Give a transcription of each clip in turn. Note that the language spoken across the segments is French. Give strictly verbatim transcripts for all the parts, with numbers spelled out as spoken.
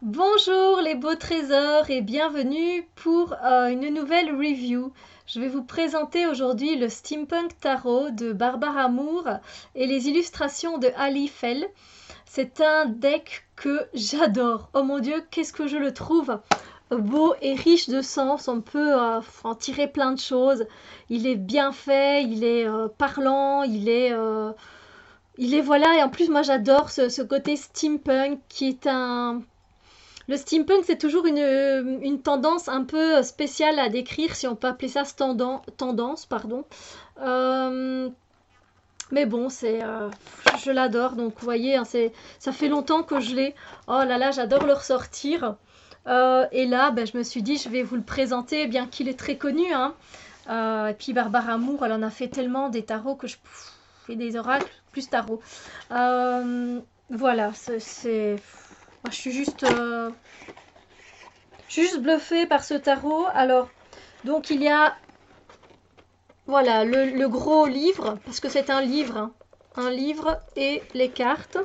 Bonjour les beaux trésors et bienvenue pour euh, une nouvelle review. Je vais vous présenter aujourd'hui le Steampunk Tarot de Barbara Moore et les illustrations de Ali Fell. C'est un deck que j'adore. Oh mon dieu, qu'est-ce que je le trouve beau et riche de sens. On peut euh, en tirer plein de choses. Il est bien fait, il est euh, parlant, il est... euh, il est voilà, et en plus moi j'adore ce, ce côté steampunk qui est un, le steampunk, c'est toujours une, une tendance un peu spéciale à décrire, si on peut appeler ça tendance, tendance pardon. Euh, mais bon, c'est, euh, je l'adore, donc vous voyez, hein, c'est, ça fait longtemps que je l'ai. Oh là là, j'adore le ressortir. Euh, et là, ben, je me suis dit, je vais vous le présenter, bien qu'il est très connu. Hein. Euh, et puis Barbara Moore, elle en a fait tellement des tarots que je fais des oracles, plus tarot. Euh, voilà, c'est... c'est... Moi, je suis juste... euh, Je suis juste bluffée par ce tarot. Alors, donc il y a, voilà, le, le gros livre, parce que c'est un livre, hein, un livre et les cartes.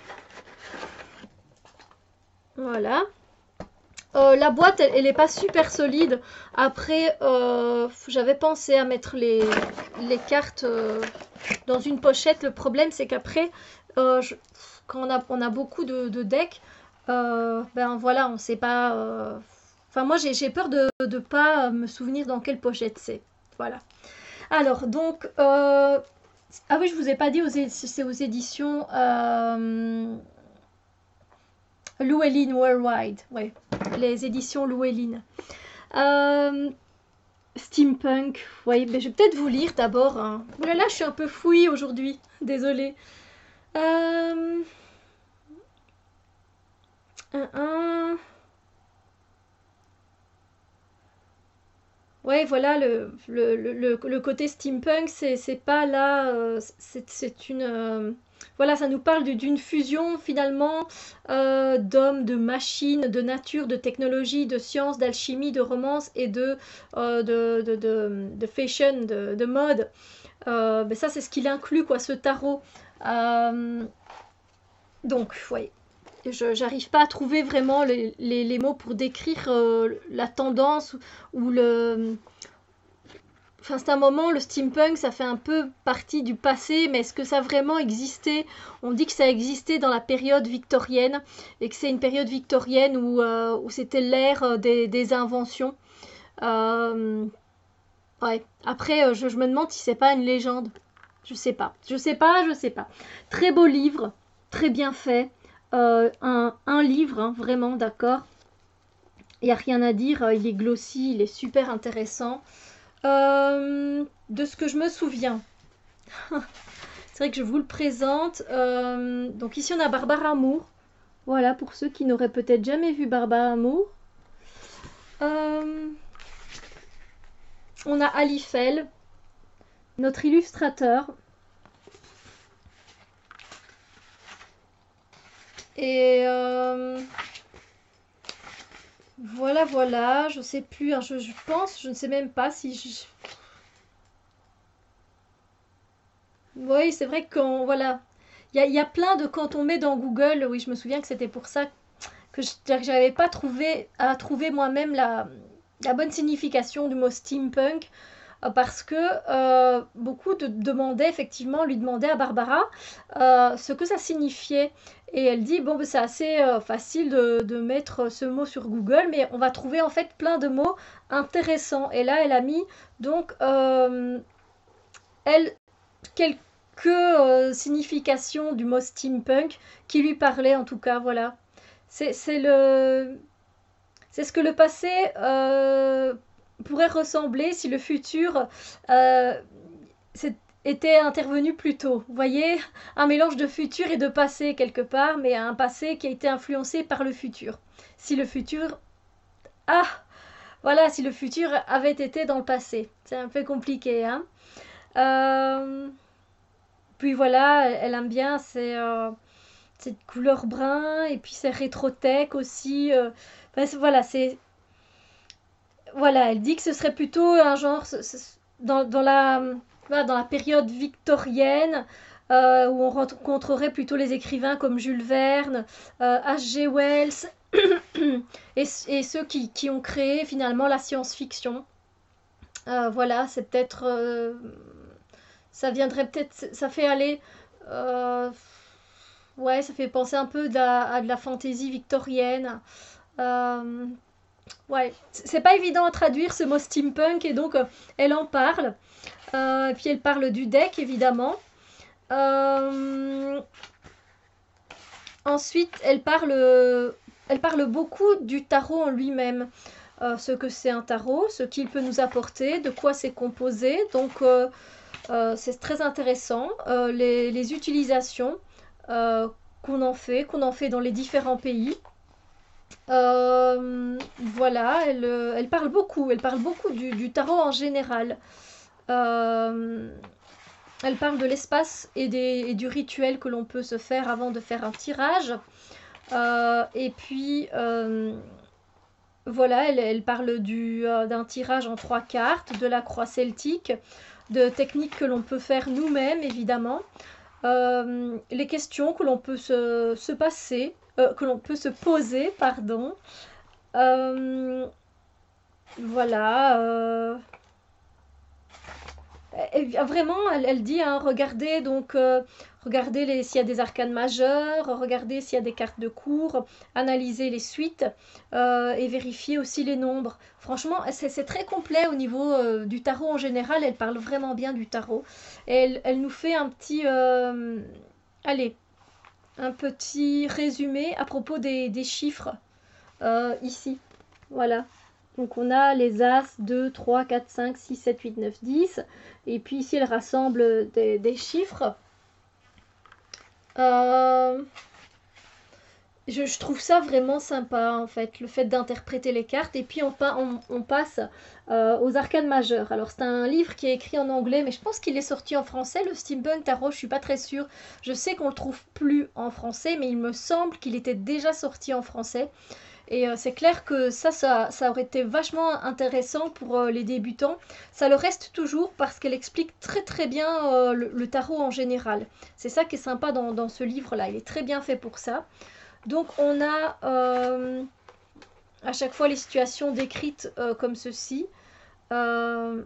Voilà. Euh, la boîte, elle, elle est pas super solide. Après, euh, j'avais pensé à mettre les, les cartes euh, dans une pochette. Le problème, c'est qu'après, euh, je- quand on a, on a beaucoup de, de decks, euh, ben voilà, on sait pas. euh, Enfin, moi, j'ai j'ai peur de ne pas me souvenir dans quelle pochette c'est. Voilà. Alors, donc, euh, ah oui, je vous ai pas dit, aux é- c'est aux éditions euh, Llewellyn Worldwide. Ouais, les éditions Llewellyn. Euh, Steampunk, oui, mais je vais peut-être vous lire d'abord. Hein. Oh là là, je suis un peu fouille aujourd'hui, désolée. Euh, un, un. Ouais, voilà, le, le, le, le- le côté steampunk, c'est c'est pas là, euh, c'est c'est une... euh, voilà, ça nous parle du- d'une fusion finalement euh, d'hommes, de machines, de nature, de technologie, de science, d'alchimie, de romance et de, euh, de, de, de, de fashion, de, de mode. Euh, ben ça, c'est ce qu'il inclut, quoi, ce tarot. Euh, donc, ouais, je j'arrive pas à trouver vraiment les, les, les mots pour décrire euh, la tendance ou le... Enfin, c'est un moment, le steampunk, ça fait un peu partie du passé, mais est-ce que ça a vraiment existé? On dit que ça a existé dans la période victorienne, et que c'est une période victorienne où, euh, où c'était l'ère euh, des, des inventions. Euh, ouais. Après, euh, je, je me demande si c'est pas une légende. Je sais pas. Je sais pas, je sais pas. Très beau livre, très bien fait. Euh, un, un livre, hein, vraiment, d'accord. Il n'y a rien à dire, euh, il est glossy, il est super intéressant. Euh, de ce que je me souviens, c'est vrai que je vous le présente. Euh, donc ici on a Barbara Moore. Voilà, pour ceux qui n'auraient peut-être jamais vu Barbara Moore. Euh, on a Ali Fell, notre illustrateur. Et euh, voilà, voilà, je sais plus, hein, je, je pense, je ne sais même pas si je... Oui, c'est vrai qu'on, voilà, il y a, il y a plein de, quand on met dans Google, oui, je me souviens que c'était pour ça que je n'arrivais pas à trouver, à trouver moi-même la, la bonne signification du mot steampunk euh, parce que euh, beaucoup de demandaient effectivement, lui demandaient à Barbara euh, ce que ça signifiait. Et elle dit, bon, ben, c'est assez euh, facile de, de mettre ce mot sur Google, mais on va trouver en fait plein de mots intéressants. Et là, elle a mis donc, euh, elle, quelques euh, significations du mot steampunk qui lui parlaient en tout cas, voilà. C'est c'est le, c'est ce que le passé euh, pourrait ressembler si le futur euh, était intervenu plus tôt. Vous voyez, un mélange de futur et de passé quelque part, mais un passé qui a été influencé par le futur. Si le futur... Ah, voilà, si le futur avait été dans le passé. C'est un peu compliqué, hein. Euh, Puis voilà, elle aime bien ces, euh, cette couleur brun, et puis c'est rétro-tech aussi. euh. Enfin, voilà, c'est voilà, elle dit que ce serait plutôt un genre dans, dans la, voilà, dans la période victorienne euh, où on rencontrerait plutôt les écrivains comme Jules Verne, euh, H G. Wells. et, et ceux qui, qui ont créé finalement la science-fiction. Euh, voilà, c'est peut-être... euh, ça viendrait peut-être... Ça fait aller... euh, ouais, ça fait penser un peu à, à de la fantaisie victorienne. Euh, ouais, c'est pas évident à traduire ce mot steampunk et donc euh, elle en parle. Euh, et puis elle parle du deck évidemment. Euh, ensuite, elle parle, elle parle beaucoup du tarot en lui-même. Euh, ce que c'est un tarot, ce qu'il peut nous apporter, de quoi c'est composé. Donc euh, euh, c'est très intéressant. Euh, les, les utilisations euh, qu'on en fait, qu'on en fait dans les différents pays. Euh, voilà, elle, elle parle beaucoup, elle parle beaucoup du, du tarot en général. Euh, elle parle de l'espace et, des, et du rituel que l'on peut se faire avant de faire un tirage. Euh, et puis, euh, voilà, elle, elle parle du, euh, d'un tirage en trois cartes, de la croix celtique, de techniques que l'on peut faire nous-mêmes, évidemment. Euh, les questions que l'on peut se, se passer, euh, que l'on peut se poser, pardon. Euh, voilà. Euh, et vraiment, elle, elle dit, hein, regardez donc, euh, regardez les, s'il y a des arcanes majeures, regardez s'il y a des cartes de cours, analysez les suites euh, et vérifiez aussi les nombres. Franchement, c'est, c'est très complet au niveau euh, du tarot en général. Elle parle vraiment bien du tarot. Et elle, elle nous fait un petit, euh, allez, un petit résumé à propos des, des chiffres euh, ici. Voilà. Donc on a les As deux, trois, quatre, cinq, six, sept, huit, neuf, dix. Et puis ici, elle rassemble des, des chiffres. Euh, je, je trouve ça vraiment sympa, en fait, le fait d'interpréter les cartes. Et puis on, on, on passe euh, aux arcanes majeures. Alors c'est un livre qui est écrit en anglais, mais je pense qu'il est sorti en français, le Steampunk Tarot, je suis pas très sûre. Je sais qu'on le trouve plus en français, mais il me semble qu'il était déjà sorti en français. Et euh, c'est clair que ça, ça, ça aurait été vachement intéressant pour euh, les débutants. Ça le reste toujours parce qu'elle explique très très bien euh, le, le tarot en général. C'est ça qui est sympa dans, dans ce livre-là. Il est très bien fait pour ça. Donc on a euh, à chaque fois les situations décrites euh, comme ceci. Euh,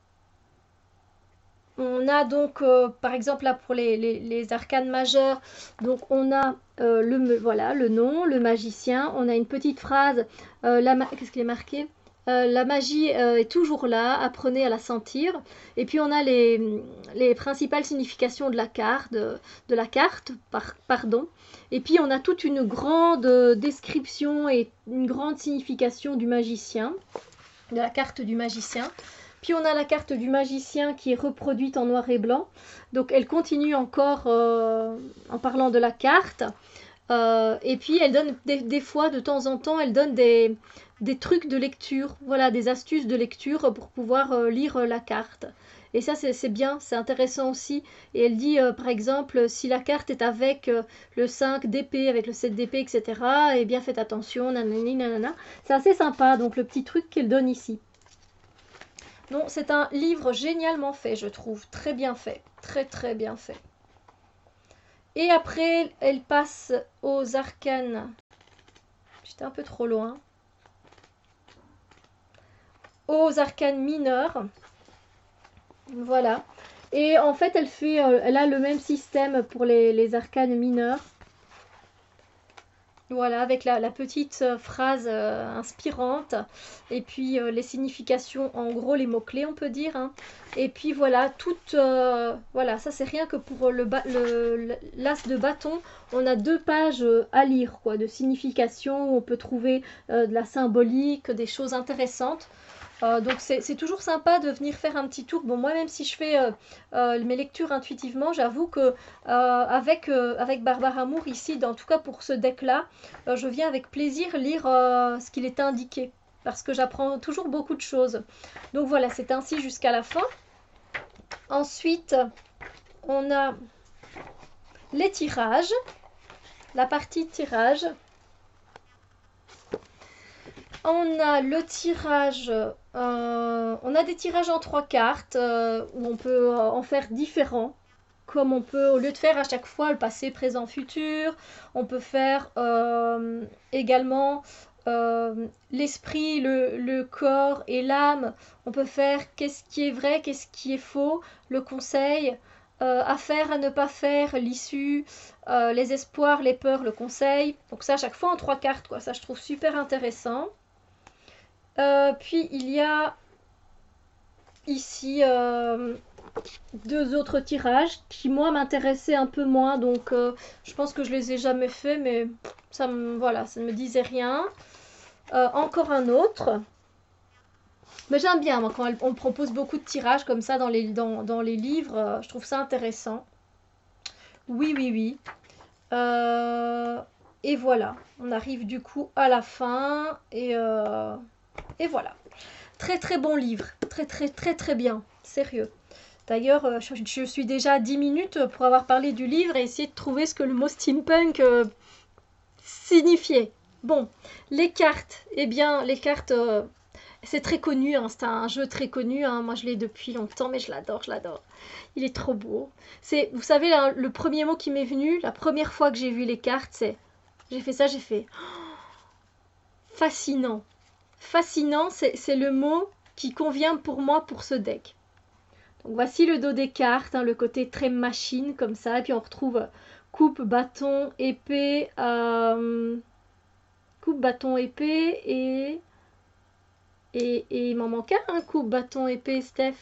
on a donc, euh, par exemple, là pour les, les, les arcanes majeures, donc on a euh, le, voilà, le nom, le magicien, on a une petite phrase, euh, la qu'est-ce qu'il est marqué euh, la magie euh, est toujours là, apprenez à la sentir. Et puis on a les, les principales significations de la carte, de, de la carte par, pardon. Et puis on a toute une grande description et une grande signification du magicien, de la carte du magicien. Puis on a la carte du magicien qui est reproduite en noir et blanc. Donc elle continue encore euh, en parlant de la carte. Euh, et puis elle donne des, des fois, de temps en temps, elle donne des, des trucs de lecture. Voilà, des astuces de lecture pour pouvoir euh, lire la carte. Et ça, c'est bien, c'est intéressant aussi. Et elle dit, euh, par exemple, si la carte est avec euh, le cinq d'épée, avec le sept d'épée, et cetera, eh bien faites attention, nanani, nanana. C'est assez sympa, donc le petit truc qu'elle donne ici. Non, c'est un livre génialement fait, je trouve. Très bien fait. Très très bien fait. Et après, elle passe aux arcanes. J'étais un peu trop loin. Aux arcanes mineurs. Voilà. Et en fait, elle, fait, elle a le même système pour les, les arcanes mineurs. Voilà, avec la, la petite phrase euh, inspirante. Et puis euh, les significations, en gros, les mots-clés, on peut dire. Hein. Et puis voilà, tout. Euh, voilà, ça c'est rien que pour le, le l'as de bâton. On a deux pages à lire, quoi, de signification. Où on peut trouver euh, de la symbolique, des choses intéressantes. Euh, donc c'est toujours sympa de venir faire un petit tour. Bon, moi même si je fais euh, euh, mes lectures intuitivement, j'avoue que euh, avec, euh, avec Barbare Amour ici, en tout cas pour ce deck-là, euh, je viens avec plaisir lire euh, ce qu'il est indiqué. Parce que j'apprends toujours beaucoup de choses. Donc voilà, c'est ainsi jusqu'à la fin. Ensuite, on a les tirages. La partie tirage. On a le tirage, euh, on a des tirages en trois cartes euh, où on peut en faire différents. Comme on peut, au lieu de faire à chaque fois le passé, présent, futur, on peut faire euh, également euh, l'esprit, le, le corps et l'âme. On peut faire qu'est-ce qui est vrai, qu'est-ce qui est faux, le conseil, euh, à faire, à ne pas faire, l'issue, euh, les espoirs, les peurs, le conseil. Donc ça, à chaque fois en trois cartes, quoi. Ça, je trouve super intéressant. Euh, puis il y a ici euh, deux autres tirages qui moi m'intéressaient un peu moins, donc euh, je pense que je les ai jamais fait, mais ça me voilà, ça ne me disait rien. Euh, encore un autre, mais j'aime bien moi, quand on propose beaucoup de tirages comme ça dans les, dans, dans les livres, euh, je trouve ça intéressant. Oui, oui, oui. Euh, et voilà, on arrive du coup à la fin et, euh, et voilà. Très très bon livre, très très très très bien, sérieux. D'ailleurs, euh, je, je suis déjà à dix minutes pour avoir parlé du livre et essayer de trouver ce que le mot steampunk euh, signifiait. Bon, les cartes, eh bien, les cartes, euh, c'est très connu, hein, c'est un jeu très connu, hein, moi je l'ai depuis longtemps, mais je l'adore, je l'adore. Il est trop beau. C'est, vous savez, là, le premier mot qui m'est venu, la première fois que j'ai vu les cartes, c'est, j'ai fait ça, j'ai fait, fascinant. Fascinant, c'est le mot qui convient pour moi pour ce deck. Donc voici le dos des cartes, hein, le côté très machine comme ça. Et puis on retrouve coupe, bâton, épée, euh, coupe, bâton, épée et... Et, et il m'en manque un, hein, coupe, bâton, épée, Steph.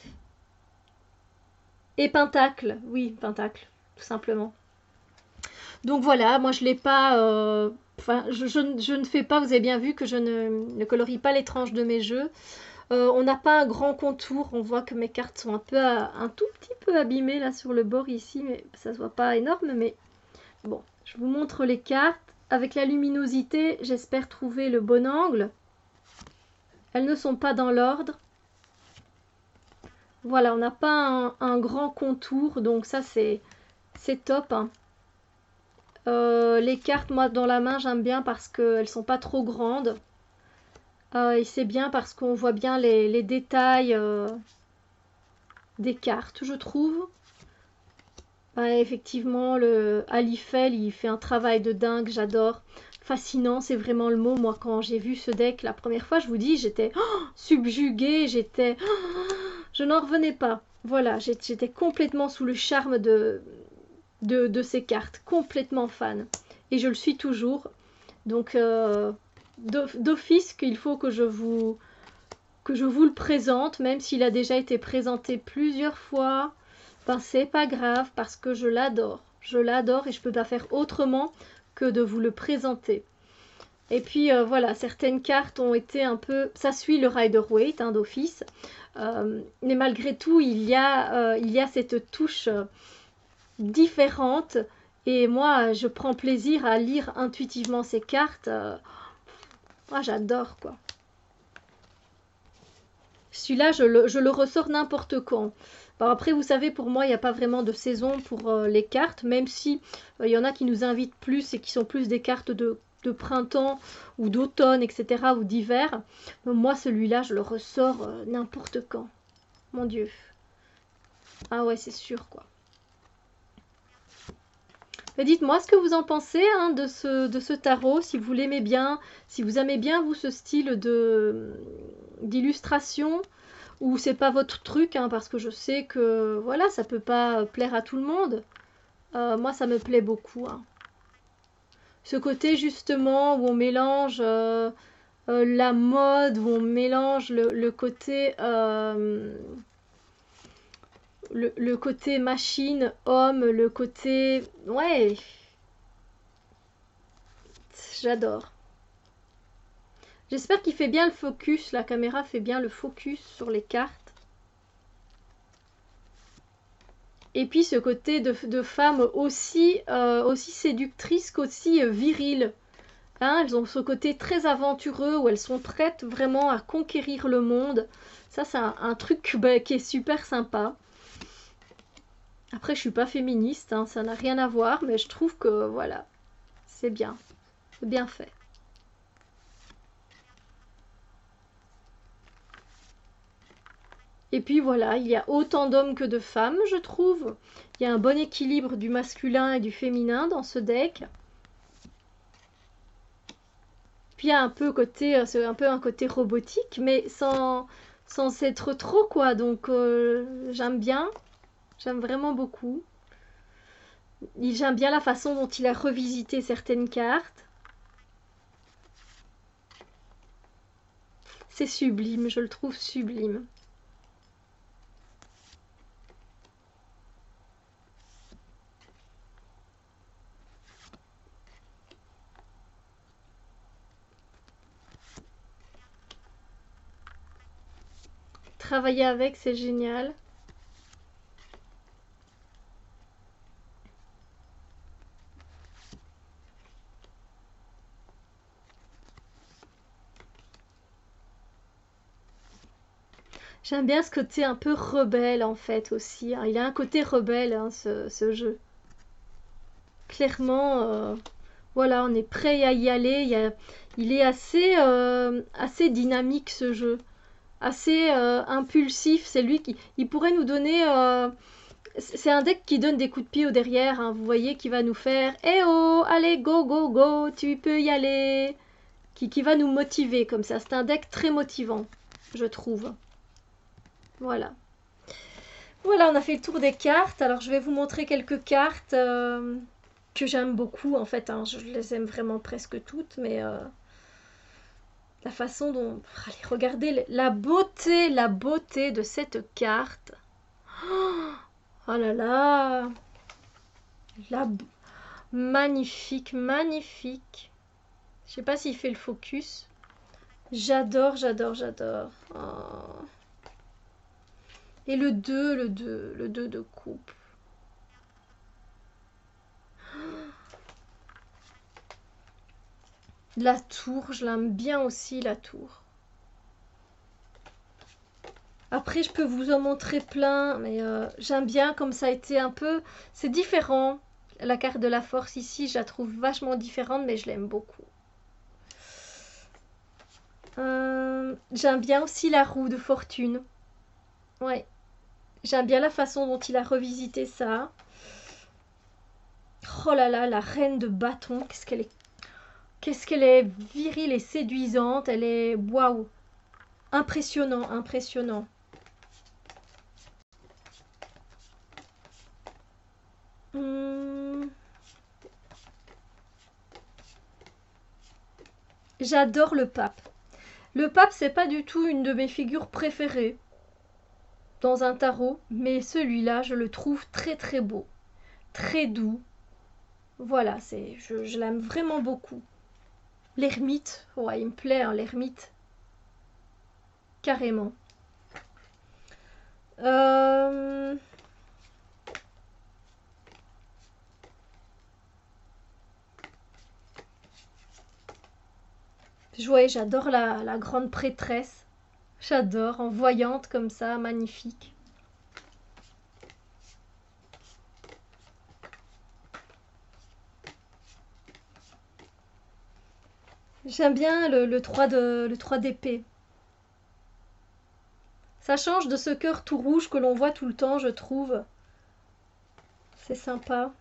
Et pentacle, oui, pentacle, tout simplement. Donc voilà, moi je l'ai pas... Euh, enfin, je, je, je ne fais pas, vous avez bien vu que je ne, ne colorie pas les tranches de mes jeux. Euh, on n'a pas un grand contour, on voit que mes cartes sont un peu un tout petit peu abîmées là sur le bord ici, mais ça se voit pas énorme, mais bon, je vous montre les cartes. Avec la luminosité, j'espère trouver le bon angle. Elles ne sont pas dans l'ordre. Voilà, on n'a pas un, un grand contour, donc ça c'est c'est top, hein. Euh, les cartes, moi dans la main, j'aime bien parce qu'elles sont pas trop grandes. Euh, et c'est bien parce qu'on voit bien les, les détails euh, des cartes, je trouve. Bah, effectivement, le Alifel, il fait un travail de dingue, j'adore. Fascinant, c'est vraiment le mot. Moi, quand j'ai vu ce deck la première fois, je vous dis, j'étais oh, subjuguée, j'étais... Oh, je n'en revenais pas. Voilà, j'étais complètement sous le charme de, de, de ces cartes, complètement fan. Et je le suis toujours. Donc, euh, d'office qu'il faut que je vous que je vous le présente, même s'il a déjà été présenté plusieurs fois. Ben, c'est pas grave parce que je l'adore. Je l'adore et je peux pas faire autrement que de vous le présenter. Et puis euh, voilà, certaines cartes ont été un peu... Ça suit le Rider-Waite hein, d'office. Euh, mais malgré tout, il y a, euh, il y a cette touche euh, différente. Et moi, je prends plaisir à lire intuitivement ces cartes. Euh, moi, j'adore quoi. Celui-là, je le, je le ressors n'importe quand. Alors après, vous savez, pour moi, il n'y a pas vraiment de saison pour euh, les cartes, même si il euh, y en a qui nous invitent plus et qui sont plus des cartes de, de printemps ou d'automne, et cetera, ou d'hiver. Moi, celui-là, je le ressors euh, n'importe quand. Mon Dieu. Ah ouais, c'est sûr, quoi. Dites-moi ce que vous en pensez hein, de, ce, de ce tarot, si vous l'aimez bien, si vous aimez bien, vous, ce style de d'illustration, ou c'est pas votre truc, hein, parce que je sais que voilà, ça peut pas plaire à tout le monde. Euh, moi, ça me plaît beaucoup. Hein. Ce côté justement où on mélange euh, euh, la mode, où on mélange le, le côté euh, le, le côté machine, homme, le côté ouais, j'adore. J'espère qu'il fait bien le focus, la caméra fait bien le focus sur les cartes. Et puis ce côté de, de femme aussi, euh, aussi séductrice qu'aussi euh, virile. Hein, elles ont ce côté très aventureux où elles sont prêtes vraiment à conquérir le monde. Ça, c'est un, un truc bah, qui est super sympa. Après, je suis pas féministe, hein, ça n'a rien à voir, mais je trouve que voilà, c'est bien, c'est bien fait. Et puis voilà, il y a autant d'hommes que de femmes, je trouve. Il y a un bon équilibre du masculin et du féminin dans ce deck. Puis il y a un peu côté, euh, c'est un peu un côté robotique, mais sans, sans être trop, quoi. Donc euh, j'aime bien, j'aime vraiment beaucoup. Il- J'aime bien la façon dont il a revisité certaines cartes. C'est sublime, je le trouve sublime. Travailler avec, c'est génial. J'aime bien ce côté un peu rebelle en fait aussi, hein. Il a un côté rebelle, hein, ce, ce jeu. Clairement, euh, voilà, on est prêt à y aller. Il, y a- il est assez, euh, assez dynamique ce jeu, assez euh, impulsif. C'est lui qui, il pourrait nous donner. euh, c'est un deck qui donne des coups de pied au derrière, hein. Vous voyez, qui va nous faire Eh oh, allez, go, go, go, tu peux y aller. Qui, qui va nous motiver comme ça. C'est un deck très motivant, je trouve. Voilà. Voilà, on a fait le tour des cartes. Alors, je vais vous montrer quelques cartes euh, que j'aime beaucoup. En fait, hein, je les aime vraiment presque toutes, mais euh, la façon dont... Allez, regardez la beauté, la beauté de cette carte. Oh là là, la... magnifique, magnifique. Je sais pas s'il fait le focus. J'adore, j'adore, j'adore. Oh. Et le deux, le deux, le deux de coupe. La tour, je l'aime bien aussi, la tour. Après, je peux vous en montrer plein, mais euh, j'aime bien comme ça a été un peu... C'est différent. La carte de la force ici, je la trouve vachement différente, mais je l'aime beaucoup. Euh, j'aime bien aussi la roue de fortune. Ouais. J'aime bien la façon dont il a revisité ça. Oh là là, la reine de bâton, qu'est-ce qu'elle est... Qu'est-ce qu'elle est virile et séduisante. Elle est... Waouh. Impressionnant, impressionnant. Hum. J'adore le pape. Le pape, c'est pas du tout une de mes figures préférées dans un tarot, mais celui-là, je le trouve très très beau, très doux. Voilà, c'est, je, je l'aime vraiment beaucoup. L'ermite, ouais, il me plaît, hein, l'ermite, carrément. Euh... Ouais, j'adore la, la grande prêtresse. J'adore, en voyante comme ça, magnifique. J'aime bien le, le trois de, le trois d'épée. Ça change de ce cœur tout rouge que l'on voit tout le temps, je trouve. C'est sympa.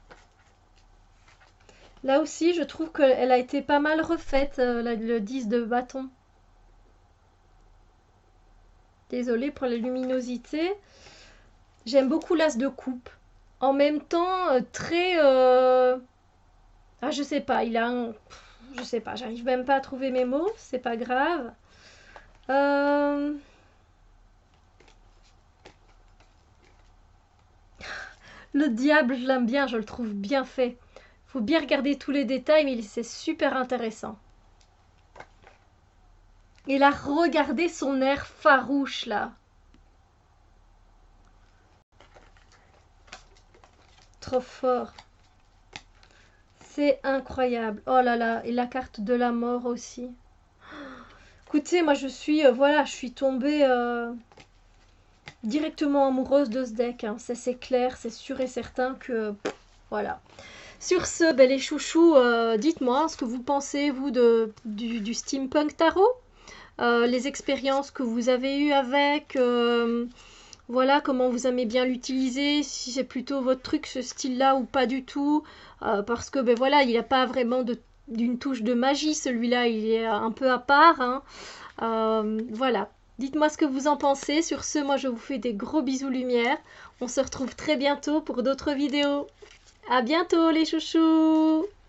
Là aussi, je trouve qu'elle a été pas mal refaite, euh, la- le dix de bâton. Désolée pour la luminosité. J'aime beaucoup l'as de coupe. En même temps, euh, très... euh, Ah, je sais pas, il a un... Je sais pas, j'arrive même pas à trouver mes mots, c'est pas grave. Euh, Le diable, je l'aime bien, je le trouve bien fait. Faut bien regarder tous les détails, mais c'est super intéressant. Et là, regardez son air farouche, là. Trop fort. C'est incroyable. Oh là là, et la carte de la mort aussi. Écoutez, moi je suis, euh, voilà, je suis tombée euh, directement amoureuse de ce deck, hein. Ça c'est clair, c'est sûr et certain que, pff, voilà. Sur ce, ben, les chouchous, euh, dites-moi ce que vous pensez, vous, de, du, du Steampunk Tarot. Euh, les expériences que vous avez eues avec, euh, voilà, comment vous aimez bien l'utiliser, si c'est plutôt votre truc, ce style-là, ou pas du tout. Euh, parce que, ben voilà, il n'y a pas vraiment de d'une touche de magie. Celui-là, il est un peu à part, hein. Euh, voilà. Dites-moi ce que vous en pensez. Sur ce, moi, je vous fais des gros bisous lumière. On se retrouve très bientôt pour d'autres vidéos. À bientôt les chouchous!